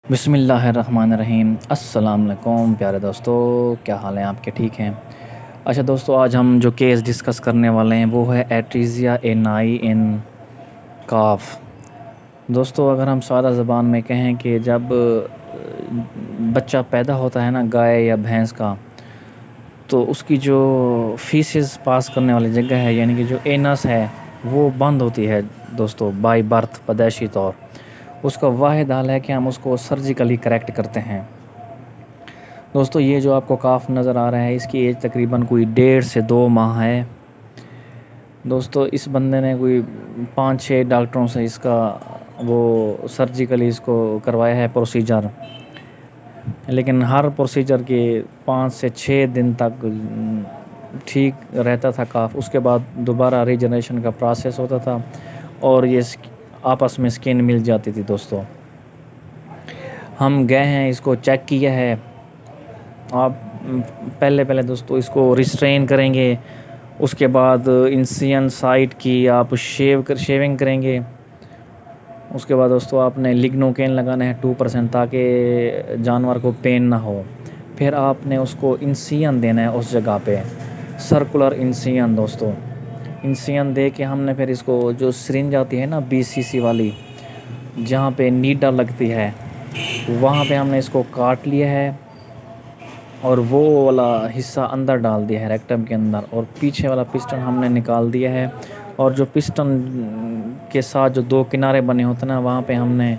बिस्मिल्लाहिर्रहमानिर्रहीम। अस्सलाम वालेकुम प्यारे दोस्तों, क्या हाल है आपके? ठीक हैं? अच्छा दोस्तों, आज हम जो केस डिस्कस करने वाले हैं वो है एट्रीज़िया एनाई इन काफ। दोस्तों, अगर हम सादा ज़बान में कहें कि जब बच्चा पैदा होता है ना गाय या भैंस का, तो उसकी जो फीसेस पास करने वाली जगह है यानी कि जो एनस है वो बंद होती है दोस्तों, बाय बर्थ, पैदाइशी तौर। उसका वाहिद हल है कि हम उसको सर्जिकली करेक्ट करते हैं। दोस्तों, ये जो आपको काफ नज़र आ रहा है इसकी एज तकरीबन कोई 1.5 से 2 माह है। दोस्तों, इस बंदे ने कोई 5-6 डॉक्टरों से इसका वो सर्जिकली इसको करवाया है प्रोसीजर, लेकिन हर प्रोसीजर के 5 से 6 दिन तक ठीक रहता था काफ। उसके बाद दोबारा रीजनरेशन का प्रोसेस होता था और ये आपस में स्किन मिल जाती थी। दोस्तों, हम गए हैं, इसको चेक किया है। आप पहले दोस्तों इसको रिस्ट्रेन करेंगे, उसके बाद इंसियन साइट की आप शेविंग करेंगे। उसके बाद दोस्तों आपने लिग्नोकेन लगाना है 2% ताकि जानवर को पेन ना हो। फिर आपने उसको इंसियन देना है उस जगह पे, सर्कुलर इंसियन। दोस्तों, इंसियन दे के हमने फिर इसको जो सिरिंज आती है ना 20 cc वाली, जहाँ पे नीडल लगती है, वहाँ पे हमने इसको काट लिया है और वो वाला हिस्सा अंदर डाल दिया है रेक्टम के अंदर, और पीछे वाला पिस्टन हमने निकाल दिया है। और जो पिस्टन के साथ जो 2 किनारे बने होते हैं ना, वहाँ पे हमने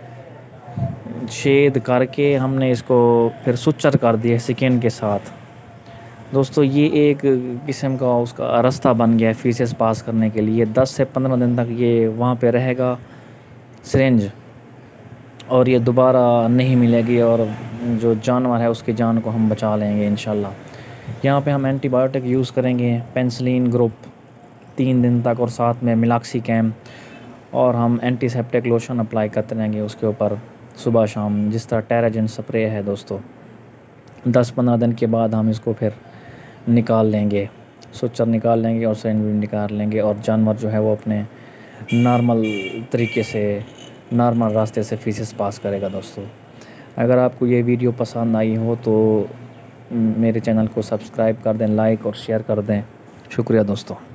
छेद करके हमने इसको फिर सुच्चर कर दिया स्किन के साथ। दोस्तों, ये एक किस्म का उसका रास्ता बन गया है फीसेस पास करने के लिए। 10 से 15 दिन तक ये वहाँ पे रहेगा सिरिंज, और ये दोबारा नहीं मिलेगी और जो जानवर है उसकी जान को हम बचा लेंगे इंशाल्लाह। यहाँ पे हम एंटीबायोटिक यूज़ करेंगे, पेनिसिलिन ग्रुप 3 दिन तक, और साथ में मिलॉक्सीकैम, और हम एंटीसेप्टिक लोशन अप्लाई करते रहेंगे उसके ऊपर सुबह शाम, जिस तरह टेराजिन स्प्रे है। दोस्तों, 10-15 दिन के बाद हम इसको फिर निकाल लेंगे, सुच्चर निकाल लेंगे और सिरिंज भी निकाल लेंगे, और जानवर जो है वो अपने नॉर्मल तरीके से, नॉर्मल रास्ते से फीसेस पास करेगा। दोस्तों, अगर आपको ये वीडियो पसंद आई हो तो मेरे चैनल को सब्सक्राइब कर दें, लाइक और शेयर कर दें। शुक्रिया दोस्तों।